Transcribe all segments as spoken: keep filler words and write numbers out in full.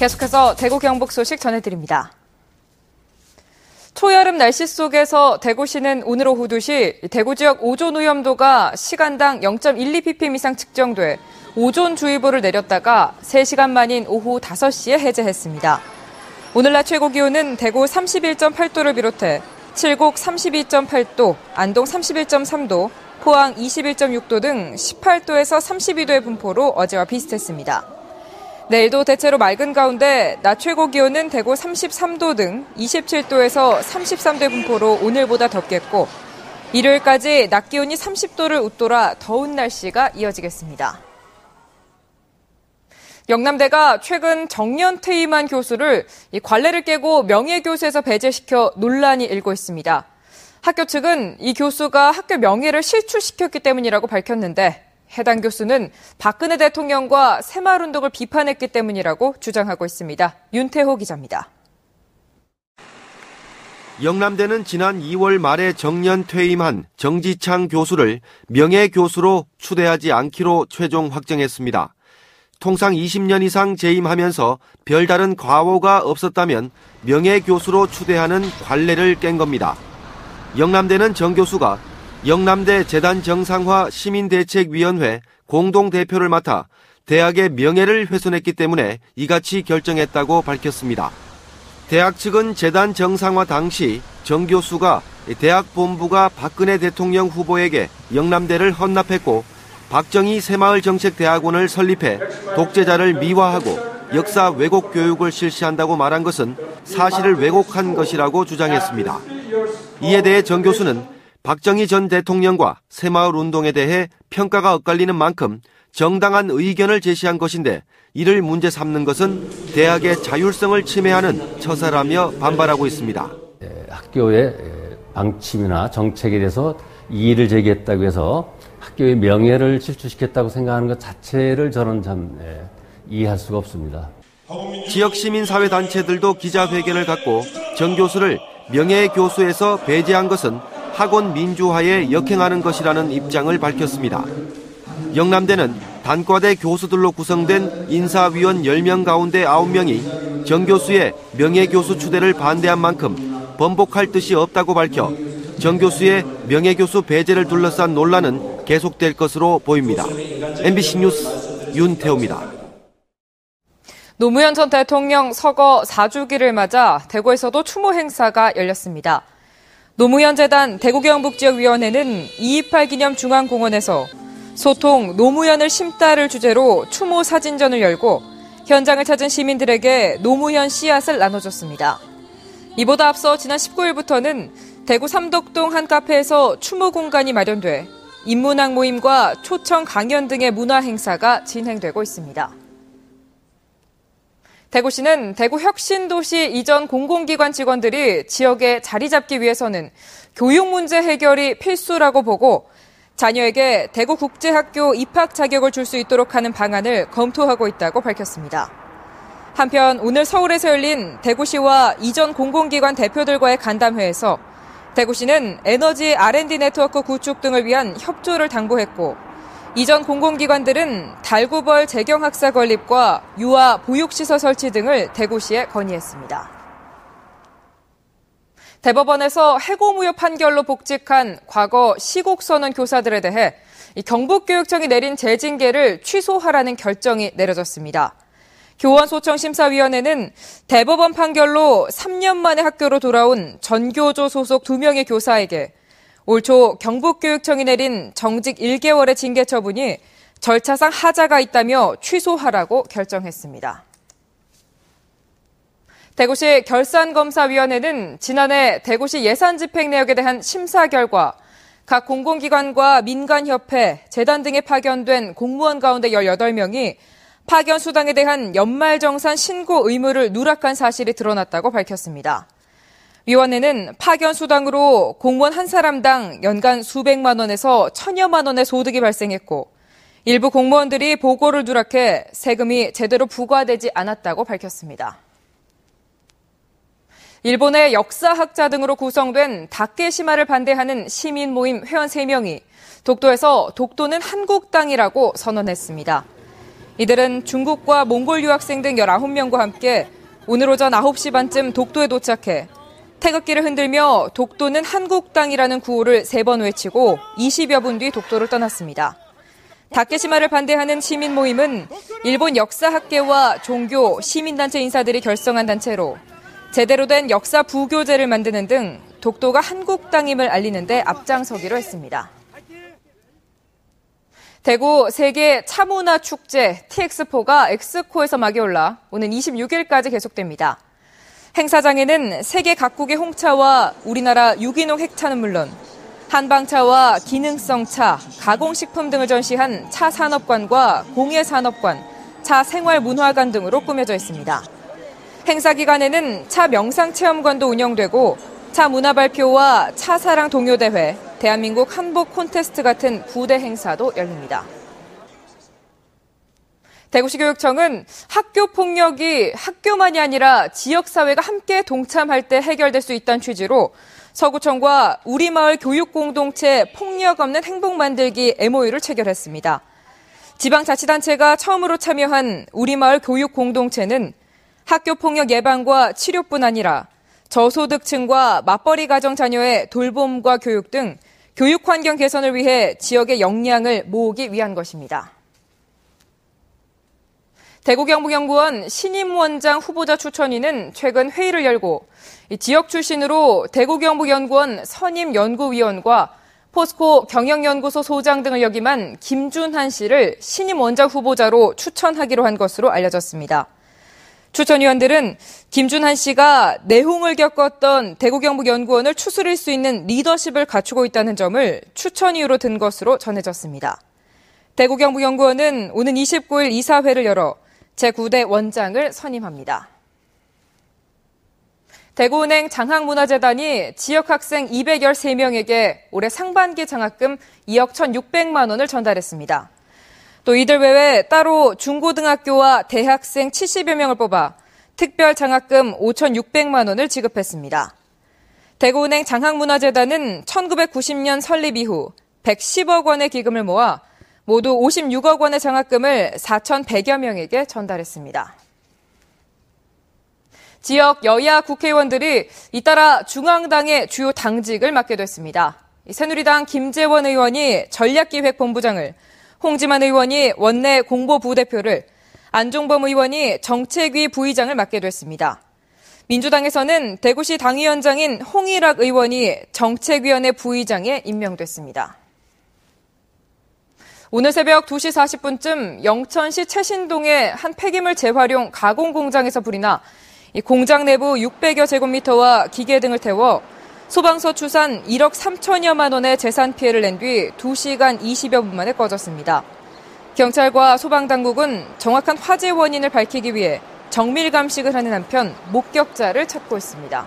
계속해서 대구 경북 소식 전해드립니다. 초여름 날씨 속에서 대구시는 오늘 오후 두 시 대구 지역 오존 오염도가 시간당 영 점 일이 피피엠 이상 측정돼 오존주의보를 내렸다가 세 시간 만인 오후 다섯 시에 해제했습니다. 오늘 낮 최고 기온은 대구 삼십일 점 팔 도를 비롯해 칠곡 삼십이 점 팔 도, 안동 삼십일 점 삼 도, 포항 이십일 점 육 도 등 십팔 도에서 삼십이 도의 분포로 어제와 비슷했습니다. 내일도 대체로 맑은 가운데 낮 최고 기온은 대구 삼십삼 도 등 이십칠 도에서 삼십삼 도의 분포로 오늘보다 덥겠고 일요일까지 낮 기온이 삼십 도를 웃돌아 더운 날씨가 이어지겠습니다. 영남대가 최근 정년 퇴임한 교수를 관례를 깨고 명예교수에서 배제시켜 논란이 일고 있습니다. 학교 측은 이 교수가 학교 명예를 실추시켰기 때문이라고 밝혔는데 해당 교수는 박근혜 대통령과 새마을운동을 비판했기 때문이라고 주장하고 있습니다. 윤태호 기자입니다. 영남대는 지난 이월 말에 정년 퇴임한 정지창 교수를 명예교수로 추대하지 않기로 최종 확정했습니다. 통상 이십 년 이상 재임하면서 별다른 과오가 없었다면 명예교수로 추대하는 관례를 깬 겁니다. 영남대는 정 교수가 영남대 재단 정상화 시민대책위원회 공동대표를 맡아 대학의 명예를 훼손했기 때문에 이같이 결정했다고 밝혔습니다. 대학 측은 재단 정상화 당시 정 교수가 대학 본부가 박근혜 대통령 후보에게 영남대를 헌납했고 박정희 새마을정책대학원을 설립해 독재자를 미화하고 역사 왜곡 교육을 실시한다고 말한 것은 사실을 왜곡한 것이라고 주장했습니다. 이에 대해 정 교수는 박정희 전 대통령과 새마을운동에 대해 평가가 엇갈리는 만큼 정당한 의견을 제시한 것인데 이를 문제 삼는 것은 대학의 자율성을 침해하는 처사라며 반발하고 있습니다. 학교의 방침이나 정책에 대해서 이의를 제기했다고 해서 학교의 명예를 실추시켰다고 생각하는 것 자체를 저는 참 예, 이해할 수가 없습니다. 지역 시민사회단체들도 기자회견을 갖고 정 교수를 명예교수에서 배제한 것은 학원 민주화에 역행하는 것이라는 입장을 밝혔습니다. 영남대는 단과대 교수들로 구성된 인사위원 열 명 가운데 아홉 명이 정 교수의 명예교수 추대를 반대한 만큼 번복할 뜻이 없다고 밝혀 정 교수의 명예교수 배제를 둘러싼 논란은 계속될 것으로 보입니다. 엠비씨 뉴스 윤태호입니다. 노무현 전 대통령 서거 사 주기를 맞아 대구에서도 추모 행사가 열렸습니다. 노무현 재단 대구경북지역위원회는 이이팔 기념 중앙공원에서 소통 노무현을 심다를 주제로 추모 사진전을 열고 현장을 찾은 시민들에게 노무현 씨앗을 나눠줬습니다. 이보다 앞서 지난 십구 일부터는 대구 삼덕동 한 카페에서 추모 공간이 마련돼 인문학 모임과 초청 강연 등의 문화 행사가 진행되고 있습니다. 대구시는 대구 혁신도시 이전 공공기관 직원들이 지역에 자리 잡기 위해서는 교육 문제 해결이 필수라고 보고 자녀에게 대구국제학교 입학 자격을 줄 수 있도록 하는 방안을 검토하고 있다고 밝혔습니다. 한편 오늘 서울에서 열린 대구시와 이전 공공기관 대표들과의 간담회에서 대구시는 에너지 알 앤 디 네트워크 구축 등을 위한 협조를 당부했고 이전 공공기관들은 달구벌 재경학사 건립과 유아 보육시설 설치 등을 대구시에 건의했습니다. 대법원에서 해고무효 판결로 복직한 과거 시국선언 교사들에 대해 경북교육청이 내린 재징계를 취소하라는 결정이 내려졌습니다. 교원소청심사위원회는 대법원 판결로 삼 년 만에 학교로 돌아온 전교조 소속 두 명의 교사에게 올 초 경북교육청이 내린 정직 일 개월의 징계 처분이 절차상 하자가 있다며 취소하라고 결정했습니다. 대구시 결산검사위원회는 지난해 대구시 예산 집행 내역에 대한 심사 결과 각 공공기관과 민간협회, 재단 등에 파견된 공무원 가운데 열여덟 명이 파견 수당에 대한 연말정산 신고 의무를 누락한 사실이 드러났다고 밝혔습니다. 위원회는 파견 수당으로 공무원 한 사람당 연간 수백만 원에서 천여만 원의 소득이 발생했고 일부 공무원들이 보고를 누락해 세금이 제대로 부과되지 않았다고 밝혔습니다. 일본의 역사학자 등으로 구성된 다케시마를 반대하는 시민 모임 회원 세 명이 독도에서 독도는 한국 땅이라고 선언했습니다. 이들은 중국과 몽골 유학생 등 열아홉 명과 함께 오늘 오전 아홉 시 반쯤 독도에 도착해 태극기를 흔들며 독도는 한국 땅이라는 구호를 세 번 외치고 이십여 분 뒤 독도를 떠났습니다. 다케시마를 반대하는 시민 모임은 일본 역사학계와 종교, 시민단체 인사들이 결성한 단체로 제대로 된 역사 부교재를 만드는 등 독도가 한국 땅임을 알리는 데 앞장서기로 했습니다. 대구 세계 차문화 축제 티엑스포가 엑스코에서 막이 올라 오는 이십육 일까지 계속됩니다. 행사장에는 세계 각국의 홍차와 우리나라 유기농 핵차는 물론 한방차와 기능성 차, 가공식품 등을 전시한 차 산업관과 공예 산업관, 차 생활문화관 등으로 꾸며져 있습니다. 행사 기간에는 차 명상체험관도 운영되고 차 문화 발표와 차 사랑 동요대회, 대한민국 한복 콘테스트 같은 부대 행사도 열립니다. 대구시 교육청은 학교 폭력이 학교만이 아니라 지역사회가 함께 동참할 때 해결될 수 있다는 취지로 서구청과 우리마을 교육공동체 폭력 없는 행복 만들기 엠오유를 체결했습니다. 지방자치단체가 처음으로 참여한 우리마을 교육공동체는 학교 폭력 예방과 치료뿐 아니라 저소득층과 맞벌이 가정 자녀의 돌봄과 교육 등 교육 환경 개선을 위해 지역의 역량을 모으기 위한 것입니다. 대구경북연구원 신임원장 후보자 추천위는 최근 회의를 열고 지역 출신으로 대구경북연구원 선임연구위원과 포스코 경영연구소 소장 등을 역임한 김준한 씨를 신임원장 후보자로 추천하기로 한 것으로 알려졌습니다. 추천위원들은 김준한 씨가 내홍을 겪었던 대구경북연구원을 추스릴 수 있는 리더십을 갖추고 있다는 점을 추천 이유로 든 것으로 전해졌습니다. 대구경북연구원은 오는 이십구 일 이사회를 열어 제구 대 원장을 선임합니다. 대구은행 장학문화재단이 지역학생 이백십삼 명에게 올해 상반기 장학금 이억 천육백만 원을 전달했습니다. 또 이들 외에 따로 중고등학교와 대학생 칠십여 명을 뽑아 특별 장학금 오천육백만 원을 지급했습니다. 대구은행 장학문화재단은 천구백구십 년 설립 이후 백십억 원의 기금을 모아 모두 오십육억 원의 장학금을 사천백여 명에게 전달했습니다. 지역 여야 국회의원들이 잇따라 중앙당의 주요 당직을 맡게 됐습니다. 새누리당 김재원 의원이 전략기획본부장을, 홍지만 의원이 원내 공보부대표를, 안종범 의원이 정책위 부의장을 맡게 됐습니다. 민주당에서는 대구시 당위원장인 홍일학 의원이 정책위원회 부의장에 임명됐습니다. 오늘 새벽 두 시 사십 분쯤 영천시 최신동의 한 폐기물 재활용 가공 공장에서 불이 나 이 공장 내부 육백여 제곱미터와 기계 등을 태워 소방서 추산 일억 삼천여만 원의 재산 피해를 낸 뒤 두 시간 이십여 분 만에 꺼졌습니다. 경찰과 소방당국은 정확한 화재 원인을 밝히기 위해 정밀 감식을 하는 한편 목격자를 찾고 있습니다.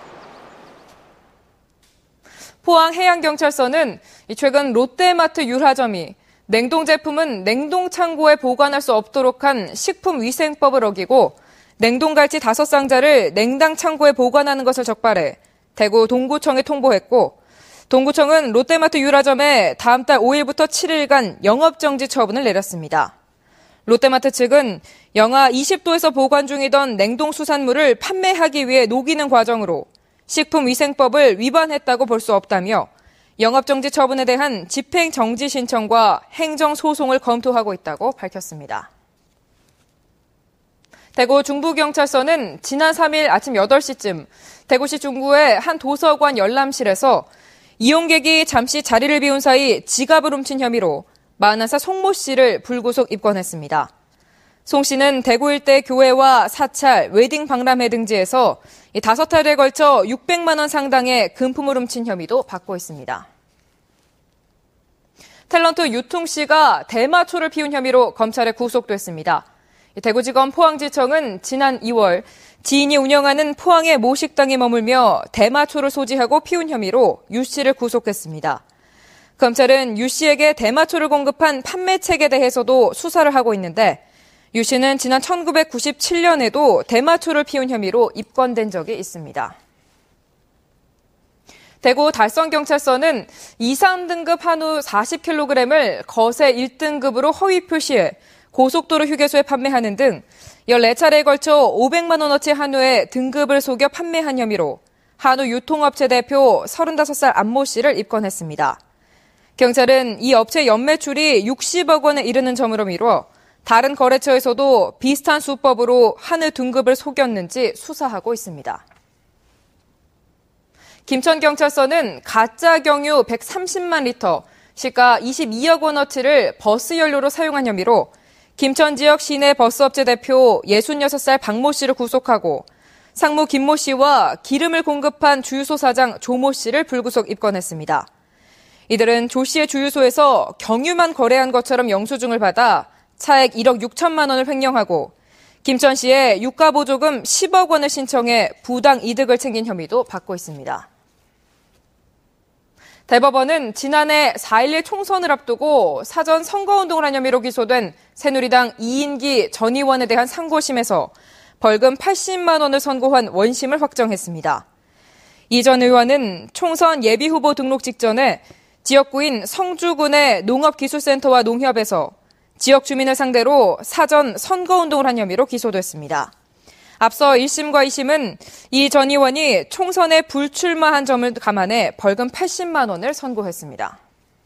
포항해양경찰서는 최근 롯데마트 율화점이 냉동 제품은 냉동 창고에 보관할 수 없도록 한 식품위생법을 어기고 냉동갈치 다섯 상자를 냉당 창고에 보관하는 것을 적발해 대구 동구청에 통보했고, 동구청은 롯데마트 율화점에 다음 달 오 일부터 칠 일간 영업정지 처분을 내렸습니다. 롯데마트 측은 영하 이십 도에서 보관 중이던 냉동수산물을 판매하기 위해 녹이는 과정으로 식품위생법을 위반했다고 볼 수 없다며 영업정지 처분에 대한 집행정지 신청과 행정소송을 검토하고 있다고 밝혔습니다. 대구 중부경찰서는 지난 삼 일 아침 여덟 시쯤 대구시 중구의 한 도서관 열람실에서 이용객이 잠시 자리를 비운 사이 지갑을 훔친 혐의로 마흔 살 송모 씨를 불구속 입건했습니다. 송 씨는 대구 일대 교회와 사찰, 웨딩 박람회 등지에서 다섯 차례에 걸쳐 육백만 원 상당의 금품을 훔친 혐의도 받고 있습니다. 탤런트 유퉁 씨가 대마초를 피운 혐의로 검찰에 구속됐습니다. 대구지검 포항지청은 지난 이월 지인이 운영하는 포항의 모 식당에 머물며 대마초를 소지하고 피운 혐의로 유 씨를 구속했습니다. 검찰은 유 씨에게 대마초를 공급한 판매책에 대해서도 수사를 하고 있는데 유 씨는 지난 천구백구십칠 년에도 대마초를 피운 혐의로 입건된 적이 있습니다. 대구 달성경찰서는 이, 삼 등급 한우 사십 킬로그램을 거세 일 등급으로 허위 표시해 고속도로 휴게소에 판매하는 등 열네 차례에 걸쳐 오백만 원어치 한우의 등급을 속여 판매한 혐의로 한우 유통업체 대표 서른다섯 살 안모 씨를 입건했습니다. 경찰은 이 업체 연매출이 육십억 원에 이르는 점으로 미뤄 다른 거래처에서도 비슷한 수법으로 한우 등급을 속였는지 수사하고 있습니다. 김천경찰서는 가짜 경유 백삼십만 리터, 시가 이십이억 원어치를 버스 연료로 사용한 혐의로 김천 지역 시내 버스업체 대표 예순여섯 살 박모 씨를 구속하고 상무 김모 씨와 기름을 공급한 주유소 사장 조모 씨를 불구속 입건했습니다. 이들은 조 씨의 주유소에서 경유만 거래한 것처럼 영수증을 받아 차액 일억 육천만 원을 횡령하고 김천시에 유가보조금 십억 원을 신청해 부당 이득을 챙긴 혐의도 받고 있습니다. 대법원은 지난해 사 일일 총선을 앞두고 사전 선거운동을 한 혐의로 기소된 새누리당 이인기 전 의원에 대한 상고심에서 벌금 팔십만 원을 선고한 원심을 확정했습니다. 이 전 의원은 총선 예비후보 등록 직전에 지역구인 성주군의 농업기술센터와 농협에서 지역 주민을 상대로 사전 선거운동을 한 혐의로 기소됐습니다. 앞서 일 심과 이 심은 이 전 의원이 총선에 불출마한 점을 감안해 벌금 팔십만 원을 선고했습니다.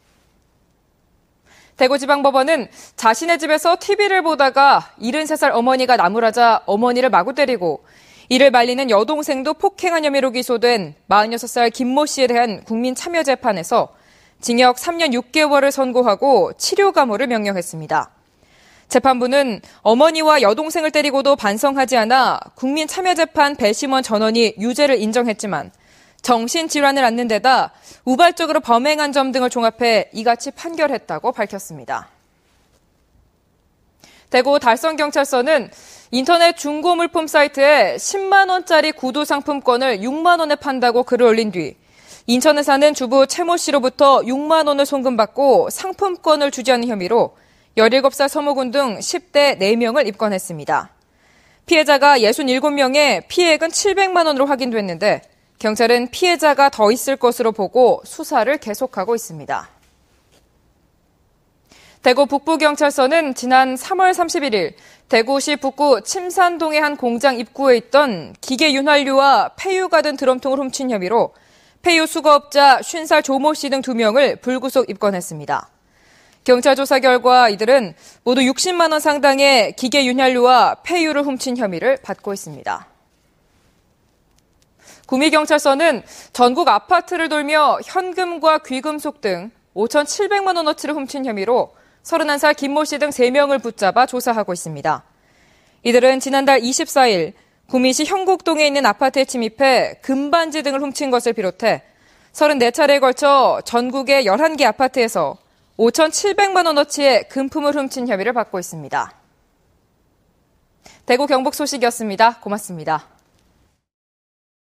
대구지방법원은 자신의 집에서 티비를 보다가 칠십삼 살 어머니가 나무라자 어머니를 마구 때리고 이를 말리는 여동생도 폭행한 혐의로 기소된 마흔여섯 살 김모 씨에 대한 국민참여재판에서 징역 삼 년 육 개월을 선고하고 치료 감호를 명령했습니다. 재판부는 어머니와 여동생을 때리고도 반성하지 않아 국민참여재판 배심원 전원이 유죄를 인정했지만 정신질환을 앓는 데다 우발적으로 범행한 점 등을 종합해 이같이 판결했다고 밝혔습니다. 대구 달성경찰서는 인터넷 중고 물품 사이트에 십만 원짜리 구두 상품권을 육만 원에 판다고 글을 올린 뒤 인천에 사는 주부 최모 씨로부터 육만 원을 송금받고 상품권을 주지 않은 혐의로 열일곱 살 서무군 등 십 대 네 명을 입건했습니다. 피해자가 육십칠 명에 피해액은 칠백만 원으로 확인됐는데 경찰은 피해자가 더 있을 것으로 보고 수사를 계속하고 있습니다. 대구 북부경찰서는 지난 삼월 삼십일일 대구시 북구 침산동의 한 공장 입구에 있던 기계 윤활유와 폐유가 든 드럼통을 훔친 혐의로 폐유 수거업자 쉰 살 조모 씨 등 두 명을 불구속 입건했습니다. 경찰 조사 결과 이들은 모두 육십만 원 상당의 기계 윤활유와 폐유를 훔친 혐의를 받고 있습니다. 구미경찰서는 전국 아파트를 돌며 현금과 귀금속 등 오천칠백만 원어치를 훔친 혐의로 서른한 살 김모 씨 등 세 명을 붙잡아 조사하고 있습니다. 이들은 지난달 이십사일 구미시 형곡동에 있는 아파트에 침입해 금반지 등을 훔친 것을 비롯해 서른네 차례에 걸쳐 전국의 열한 개 아파트에서 오천칠백만 원어치의 금품을 훔친 혐의를 받고 있습니다. 대구 경북 소식이었습니다. 고맙습니다.